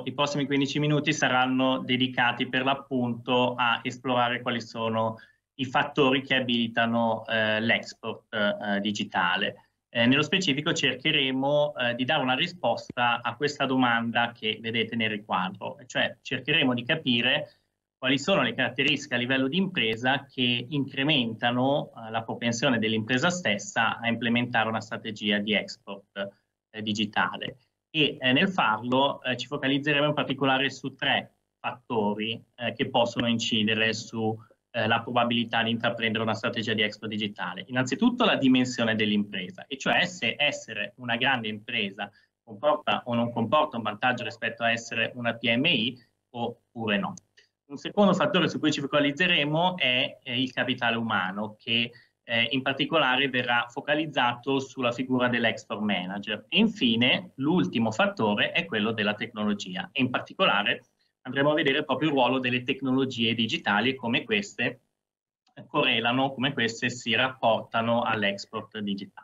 i prossimi 15 minuti saranno dedicati per l'appunto a esplorare quali sono i fattori che abilitano l'export digitale. Nello specifico cercheremo di dare una risposta a questa domanda che vedete nel riquadro, cioè cercheremo di capire quali sono le caratteristiche a livello di impresa che incrementano la propensione dell'impresa stessa a implementare una strategia di export digitale. E nel farlo ci focalizzeremo in particolare su 3 fattori che possono incidere sulla probabilità di intraprendere una strategia di export digitale. Innanzitutto la dimensione dell'impresa, e cioè se essere una grande impresa comporta o non comporta un vantaggio rispetto a essere una PMI oppure no. Un secondo fattore su cui ci focalizzeremo è il capitale umano, che in particolare verrà focalizzato sulla figura dell'export manager. E infine l'ultimo fattore è quello della tecnologia, e in particolare andremo a vedere proprio il ruolo delle tecnologie digitali e come queste correlano, come queste si rapportano all'export digitale.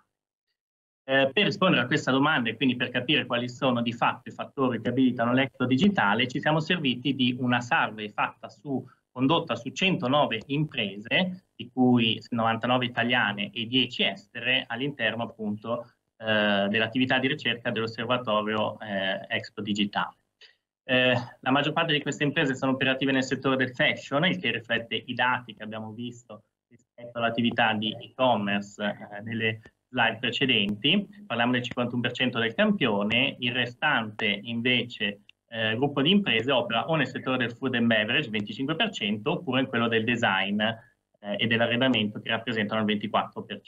Per rispondere a questa domanda e quindi per capire quali sono di fatto i fattori che abilitano l'export digitale, ci siamo serviti di una survey condotta su 109 imprese, di cui 99 italiane e 10 estere, all'interno appunto dell'attività di ricerca dell'osservatorio export digitale. La maggior parte di queste imprese sono operative nel settore del fashion, il che riflette i dati che abbiamo visto rispetto all'attività di e-commerce nelle slide precedenti. Parliamo del 51% del campione, il restante invece gruppo di imprese opera o nel settore del food and beverage, 25%, oppure in quello del design e dell'arredamento, che rappresentano il 24%.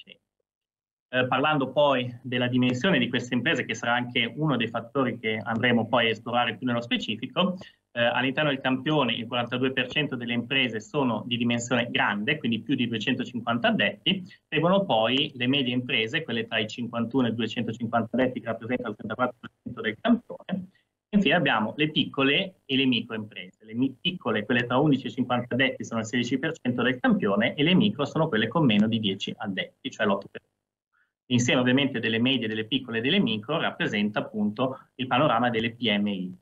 Parlando poi della dimensione di queste imprese, che sarà anche uno dei fattori che andremo poi a esplorare più nello specifico, all'interno del campione il 42% delle imprese sono di dimensione grande, quindi più di 250 addetti, seguono poi le medie imprese, quelle tra i 51 e i 250 addetti, che rappresentano il 34% del campione. Infine abbiamo le piccole e le micro imprese. Le piccole, quelle tra 11 e 50 addetti, sono il 16% del campione, e le micro sono quelle con meno di 10 addetti, cioè l'8%. L'insieme ovviamente delle medie, delle piccole e delle micro rappresenta appunto il panorama delle PMI.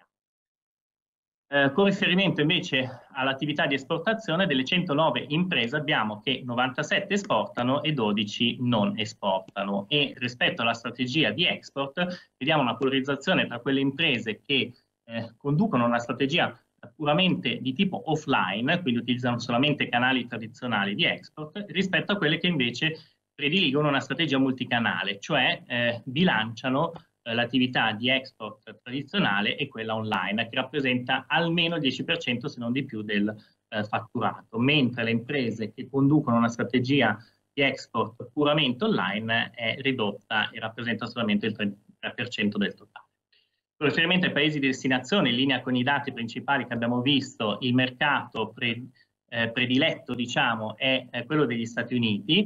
Con riferimento invece all'attività di esportazione, delle 109 imprese abbiamo che 97 esportano e 12 non esportano, e rispetto alla strategia di export vediamo una polarizzazione tra quelle imprese che conducono una strategia puramente di tipo offline, quindi utilizzano solamente canali tradizionali di export, rispetto a quelle che invece prediligono una strategia multicanale, cioè bilanciano l'attività di export tradizionale e quella online, che rappresenta almeno il 10% se non di più del fatturato, mentre le imprese che conducono una strategia di export puramente online è ridotta e rappresenta solamente il 3% del totale. Con riferimento ai paesi di destinazione, in linea con i dati principali che abbiamo visto, il mercato prediletto, diciamo, è quello degli Stati Uniti,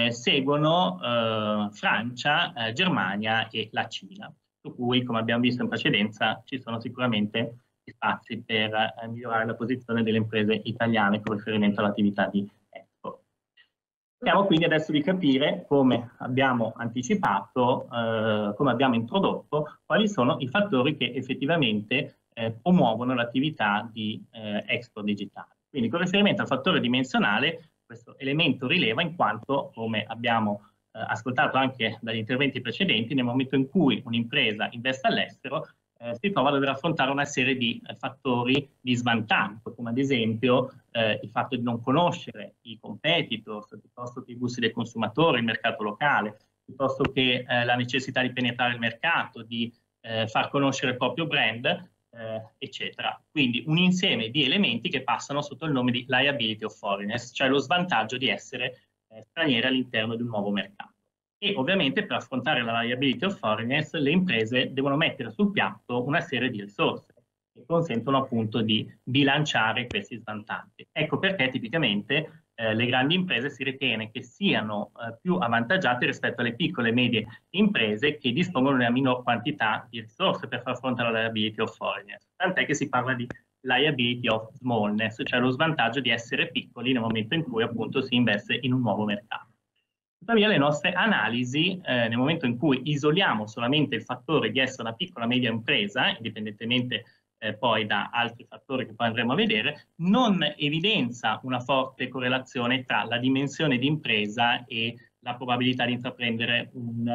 seguono Francia, Germania e la Cina, su cui, come abbiamo visto in precedenza, ci sono sicuramente spazi per migliorare la posizione delle imprese italiane con riferimento all'attività di export. Cerchiamo quindi adesso di capire, come abbiamo anticipato, come abbiamo introdotto, quali sono i fattori che effettivamente promuovono l'attività di export digitale. Quindi con riferimento al fattore dimensionale, questo elemento rileva in quanto, come abbiamo ascoltato anche dagli interventi precedenti, nel momento in cui un'impresa investe all'estero, si trova a dover affrontare una serie di fattori di svantaggio, come ad esempio il fatto di non conoscere i competitors, piuttosto che i gusti del consumatore, il mercato locale, piuttosto che la necessità di penetrare il mercato, di far conoscere il proprio brand, eccetera. Quindi un insieme di elementi che passano sotto il nome di liability of foreigners, cioè lo svantaggio di essere stranieri all'interno di un nuovo mercato. E ovviamente per affrontare la liability of foreigners le imprese devono mettere sul piatto una serie di risorse che consentono appunto di bilanciare questi svantaggi. Ecco perché tipicamente le grandi imprese si ritiene che siano più avvantaggiate rispetto alle piccole e medie imprese che dispongono di una minor quantità di risorse per far fronte alla liability of foreigners. Tant'è che si parla di liability of smallness, cioè lo svantaggio di essere piccoli nel momento in cui appunto si investe in un nuovo mercato. Tuttavia le nostre analisi, nel momento in cui isoliamo solamente il fattore di essere una piccola o media impresa, indipendentemente poi da altri fattori che poi andremo a vedere, non evidenzia una forte correlazione tra la dimensione di impresa e la probabilità di intraprendere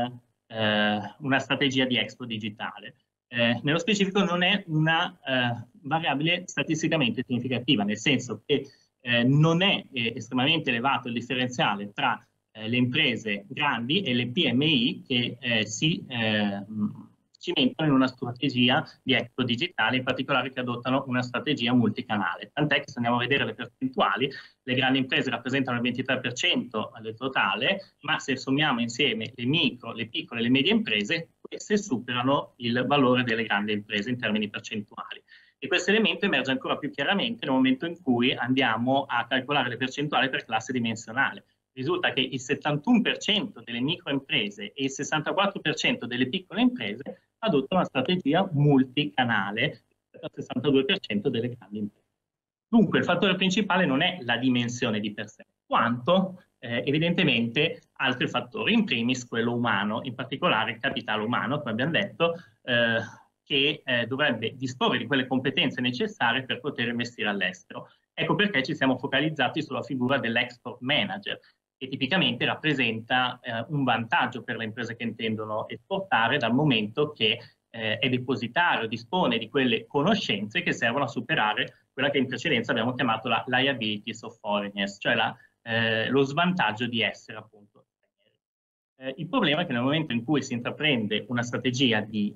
una strategia di export digitale. Nello specifico non è una variabile statisticamente significativa, nel senso che non è estremamente elevato il differenziale tra le imprese grandi e le PMI che si cimentano in una strategia di export digitale, in particolare che adottano una strategia multicanale. Tant'è che se andiamo a vedere le percentuali, le grandi imprese rappresentano il 23% del totale, ma se sommiamo insieme le micro, le piccole e le medie imprese, queste superano il valore delle grandi imprese in termini percentuali. E questo elemento emerge ancora più chiaramente nel momento in cui andiamo a calcolare le percentuali per classe dimensionale. Risulta che il 71% delle microimprese e il 64% delle piccole imprese adottano una strategia multicanale rispetto al 62% delle grandi imprese. Dunque il fattore principale non è la dimensione di per sé, quanto evidentemente altri fattori, in primis quello umano, in particolare il capitale umano, come abbiamo detto, che dovrebbe disporre di quelle competenze necessarie per poter investire all'estero. Ecco perché ci siamo focalizzati sulla figura dell'export manager, che tipicamente rappresenta un vantaggio per le imprese che intendono esportare, dal momento che è depositario, dispone di quelle conoscenze che servono a superare quella che in precedenza abbiamo chiamato la liabilities of foreigners, cioè lo svantaggio di essere appunto stranieri. Il problema è che nel momento in cui si intraprende una strategia di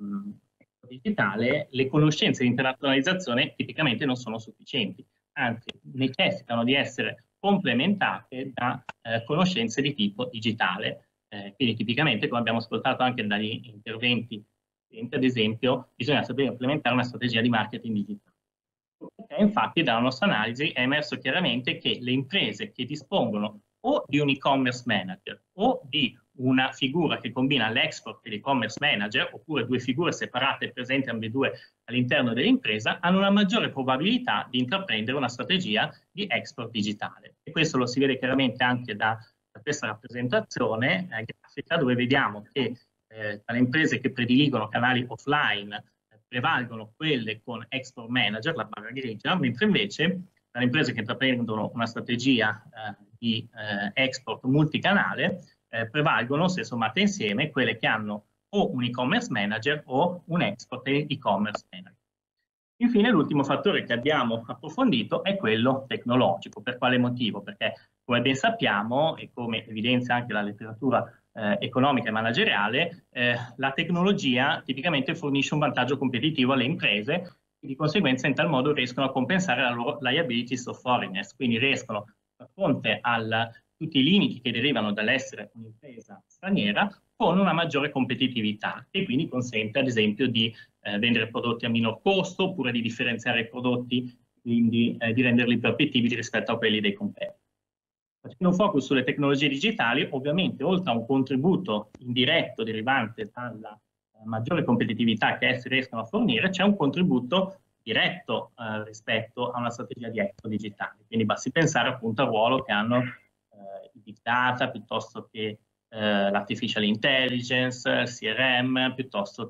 digitale, le conoscenze di internazionalizzazione tipicamente non sono sufficienti, anzi necessitano di essere complementate da conoscenze di tipo digitale. Quindi tipicamente, come abbiamo ascoltato anche dagli interventi, ad esempio, bisogna sapere implementare una strategia di marketing digitale. Perché infatti dalla nostra analisi è emerso chiaramente che le imprese che dispongono o di un e-commerce manager o di una figura che combina l'export e l'e-commerce manager, oppure due figure separate presenti ambedue all'interno dell'impresa, hanno una maggiore probabilità di intraprendere una strategia di export digitale. E questo lo si vede chiaramente anche da questa rappresentazione grafica, dove vediamo che tra le imprese che prediligono canali offline prevalgono quelle con export manager, la barra grigia, mentre invece tra le imprese che intraprendono una strategia di export multicanale prevalgono, se sommate insieme, quelle che hanno o un e-commerce manager o un export e-commerce manager. Infine, l'ultimo fattore che abbiamo approfondito è quello tecnologico. Per quale motivo? Perché, come ben sappiamo, e come evidenzia anche la letteratura economica e manageriale, la tecnologia tipicamente fornisce un vantaggio competitivo alle imprese e di conseguenza in tal modo riescono a compensare la loro liabilities of foreigners, quindi riescono a fronte a tutti i limiti che derivano dall'essere un'impresa straniera con una maggiore competitività e quindi consente ad esempio di vendere prodotti a minor costo oppure di differenziare i prodotti, quindi di renderli più appetibili rispetto a quelli dei competitor. Facendo un focus sulle tecnologie digitali, ovviamente oltre a un contributo indiretto derivante dalla maggiore competitività che esse riescono a fornire, c'è un contributo diretto rispetto a una strategia di export digitale. Quindi basti pensare appunto al ruolo che hanno i big data piuttosto che l'artificial intelligence, il CRM, piuttosto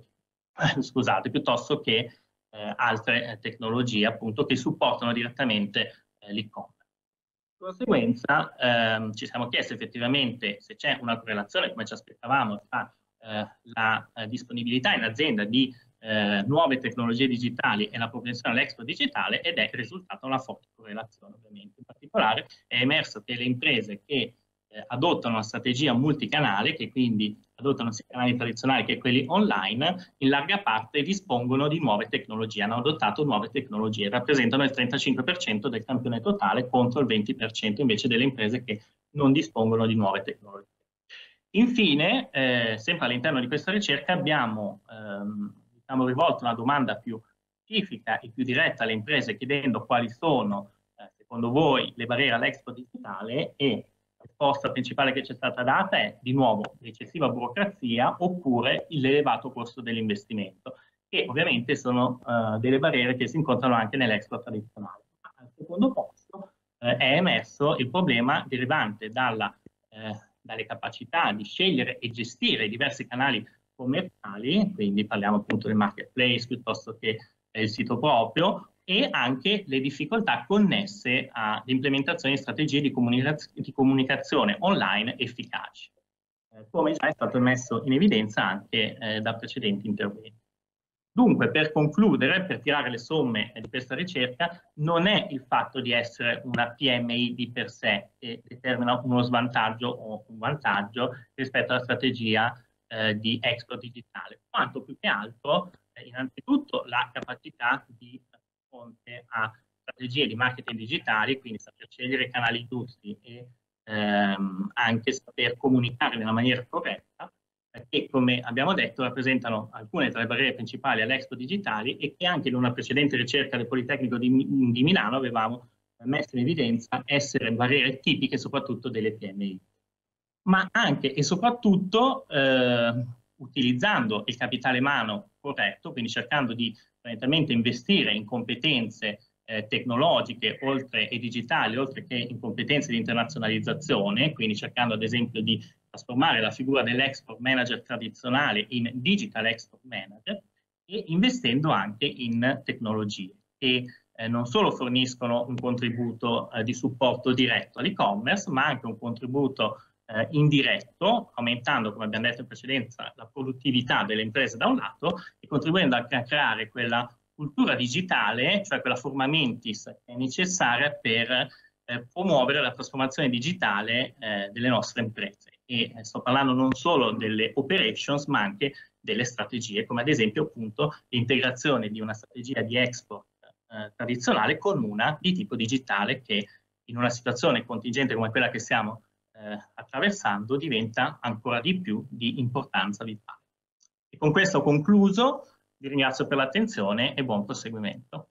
che altre tecnologie appunto che supportano direttamente l'e-commerce. Di conseguenza ci siamo chiesti effettivamente se c'è una correlazione, come ci aspettavamo, tra la disponibilità in azienda di nuove tecnologie digitali e la propensione all'export digitale, ed è risultata una forte correlazione ovviamente. In particolare è emerso che le imprese che adottano una strategia multicanale, che quindi adottano sia canali tradizionali che quelli online, in larga parte dispongono di nuove tecnologie, hanno adottato nuove tecnologie, rappresentano il 35% del campione totale contro il 20% invece delle imprese che non dispongono di nuove tecnologie. Infine, sempre all'interno di questa ricerca abbiamo rivolto una domanda più specifica e più diretta alle imprese, chiedendo quali sono, secondo voi, le barriere all'export digitale, e la risposta principale che ci è stata data è, di nuovo, l'eccessiva burocrazia oppure l'elevato costo dell'investimento, che ovviamente sono delle barriere che si incontrano anche nell'export tradizionale. Al secondo posto è emerso il problema derivante dalle capacità di scegliere e gestire i diversi canali commerciali, quindi parliamo appunto del marketplace piuttosto che il sito proprio, e anche le difficoltà connesse all'implementazione di strategie di comunicazione online efficaci, come già è stato messo in evidenza anche da precedenti interventi. Dunque, per concludere, per tirare le somme di questa ricerca, non è il fatto di essere una PMI di per sé che determina uno svantaggio o un vantaggio rispetto alla strategia di export digitale, quanto più che altro, innanzitutto, la capacità di fronte a strategie di marketing digitali, quindi saper scegliere i canali giusti e anche saper comunicare nella maniera corretta, che, come abbiamo detto, rappresentano alcune tra le barriere principali all'Expo digitali e che anche in una precedente ricerca del Politecnico di Milano avevamo messo in evidenza essere barriere tipiche soprattutto delle PMI. Ma anche e soprattutto utilizzando il capitale umano corretto, quindi cercando di fondamentalmente investire in competenze tecnologiche e digitali, oltre che in competenze di internazionalizzazione, quindi cercando ad esempio di trasformare la figura dell'export manager tradizionale in digital export manager, e investendo anche in tecnologie che non solo forniscono un contributo di supporto diretto all'e-commerce, ma anche un contributo indiretto, aumentando, come abbiamo detto in precedenza, la produttività delle imprese da un lato e contribuendo a creare quella cultura digitale, cioè quella forma mentis che è necessaria per promuovere la trasformazione digitale delle nostre imprese. E sto parlando non solo delle operations, ma anche delle strategie, come ad esempio appunto l'integrazione di una strategia di export tradizionale con una di tipo digitale che in una situazione contingente come quella che stiamo attraversando diventa ancora di più di importanza vitale. E con questo ho concluso, vi ringrazio per l'attenzione e buon proseguimento.